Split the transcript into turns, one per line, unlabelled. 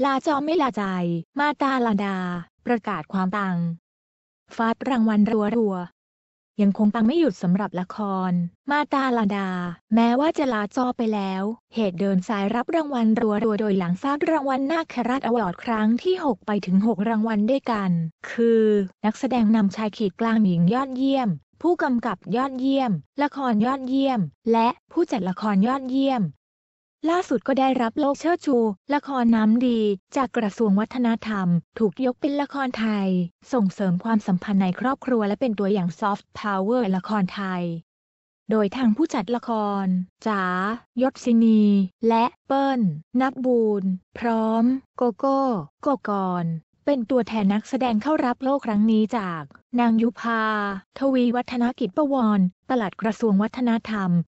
ลาจอไม่ลาใจมาตาลาดาประกาศความปังฟาดรางวัลรัวๆยังคงปังไม่หยุดสำหรับละครมาตาลาดาแม้ว่าจะลาจอไปแล้วเหตุเดินสายรับรางวัลรัวๆโดยหลังฟาดรางวัลนาคราชอวอร์ดครั้งที่6ไปถึง6รางวัลด้วยกันคือนักแสดงนำชายขีดกลางหญิงยอดเยี่ยมผู้กำกับยอดเยี่ยมละครยอดเยี่ยมและผู้จัดละครยอดเยี่ยมล่าสุดก็ได้รับโล่เชิดชูละครน้ำดีจากกระทรวงวัฒนธรรมถูกยกเป็นละครไทยส่งเสริมความสัมพันธ์ในครอบครัวและเป็นตัวอย่างซอฟต์พาวเวอร์ละครไทยโดยทางผู้จัดละครจ๋ายศศินีและเปิ้ลนับบูลพร้อมโกโก้โกกรเป็นตัวแทนนักแสดงเข้ารับโล่ครั้งนี้จากนางยุพาทวีวัฒนกิจประวรปลัดกระทรวงวัฒนธรรม